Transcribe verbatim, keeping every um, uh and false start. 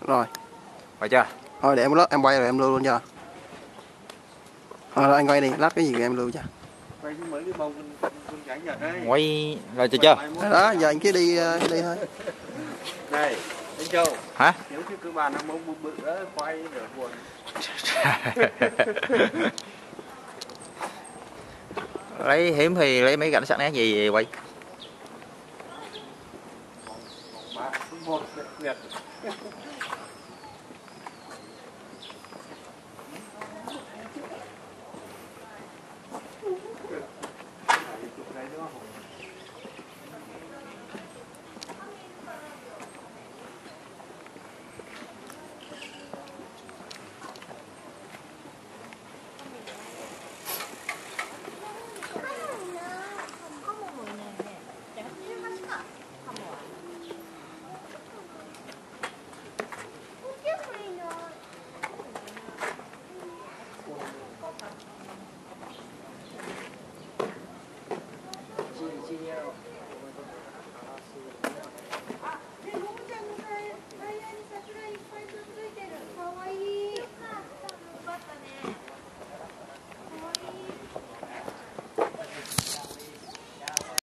Rồi. Quay chưa? Thôi để em lót em quay rồi em lưu luôn cho. Thôi anh quay đi, lát cái gì em lưu cho. Quay mấy cái bông con gái Nhật đấy. Quay rồi chưa chưa? Đó, giờ anh cứ đi đi thôi. Này, anh Châu. Hả? Nếu cái cơ bản nó bông bự bự đó quay để buồn. Lấy hiếm thì lấy mấy cảnh sắc nét gì quay.